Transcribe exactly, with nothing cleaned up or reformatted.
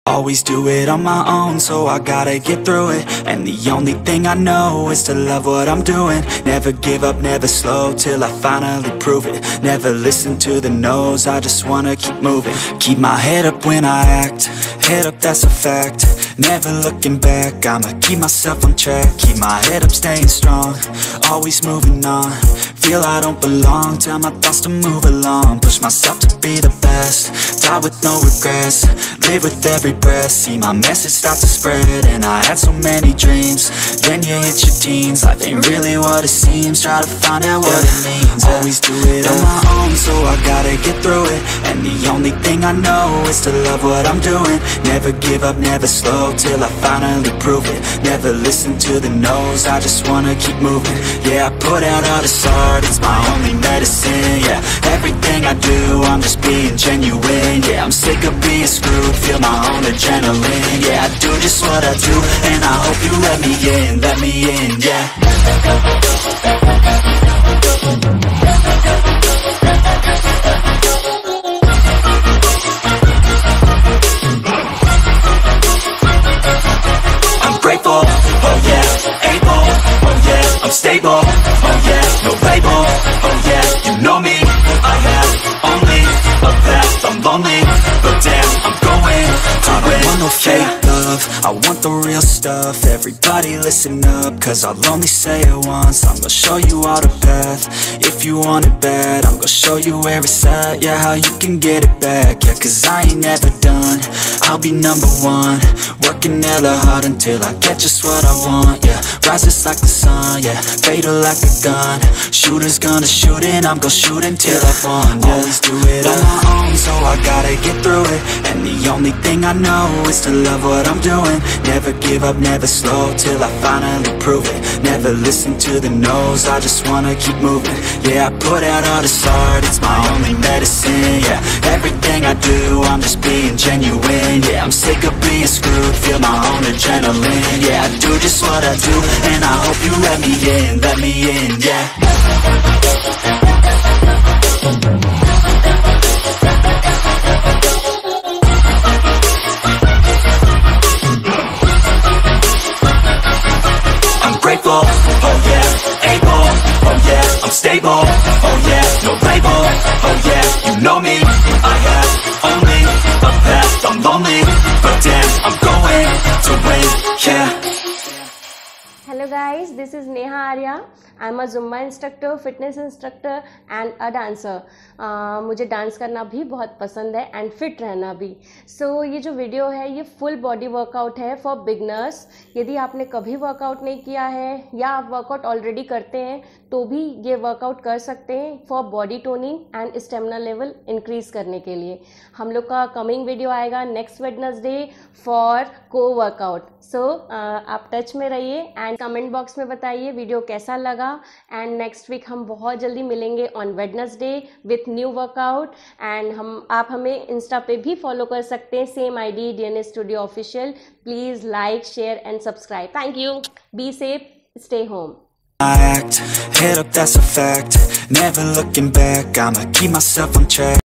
Always do it on my own, so I gotta get through it. And the only thing I know is to love what I'm doing. Never give up, never slow, till I finally prove it. Never listen to the no's, I just wanna keep moving. Keep my head up when I act, head up, that's a fact. Never looking back, I'ma keep myself on track. Keep my head up, staying strong, always moving on. Feel I don't belong, tell my thoughts to move along. Push myself to be the best, die with no regrets. Live with every breath, see my message start to spread. And I had so many dreams, then you hit your teens. Life ain't really what it seems, try to find out what it means. Always do it on my own, so I gotta get through it. And the only thing I know is to love what I'm doing. Never give up, never slow, till I finally prove it. Never listen to the no's, I just wanna keep moving. Yeah, I put out all this art, it's my only medicine. Yeah, everything I do, I'm just being genuine. Yeah, I'm sick of being screwed, feel my own adrenaline. Yeah, I do just what I do, and I hope you let me in, let me in, yeah. I'm grateful, oh yeah, able, oh yeah, I'm stable, oh yeah, no label, oh yeah, you know me, I have only a past, I'm lonely, but damn, I'm going to win. I don't want no fake love, I want the real stuff. Everybody listen up, cause I'll only say it once. I'm gonna show you all the path, if you want it bad. I'm gonna show you where it's at, yeah, how you can get it back. Yeah, cause I ain't never done, I'll be number one. Working hella hard until I get just what I want, yeah. Rises like the sun, yeah, fatal like a gun. Shooter's gonna shoot and I'm gonna shoot until I've won, yeah. Always do it on my own, so I gotta get through it. And the only thing I know is to love what I'm doing. Never give up, never slow, till I finally prove it. Never listen to the no's, I just wanna keep moving. Yeah, I put out all this art, it's my only medicine. Yeah, everything I do, I'm just being genuine. Yeah, I'm sick of being screwed, feel my own adrenaline. Yeah, I do just what I do, and I hope you let me in, let me in, yeah. Grateful, oh yeah, able, oh yeah, I'm stable, oh yeah, no label, oh yeah, you know me, I have only a past, I'm lonely, but damn, I'm going to win, yeah. Hello guys, this is Neha Arya. I am a Zumba instructor, fitness instructor and a dancer. uh, मुझे dance करना भी बहुत पसंद है and fit रहना भी. सो so, ये जो वीडियो है ये फुल बॉडी वर्कआउट है फॉर बिगनर्स. यदि आपने कभी वर्कआउट नहीं किया है या आप वर्कआउट ऑलरेडी करते हैं तो भी ये वर्कआउट कर सकते हैं for body toning and stamina level increase करने के लिए. हम लोग का कमिंग वीडियो आएगा नेक्स्ट वेडनेसडे फॉर को वर्कआउट. सो आप टच में रहिए एंड कमेंट बॉक्स में बताइए वीडियो कैसा लगा. एंड नेक्स्ट वीक हम बहुत जल्दी मिलेंगे on Wednesday with new workout. And हम आप हमें इंस्टा पे भी फॉलो कर सकते हैं, same I D DNA studio official. Please like share and subscribe. Thank you. Be safe, stay home. I act, head up, that's a fact. Never looking back, I'ma keep myself on track.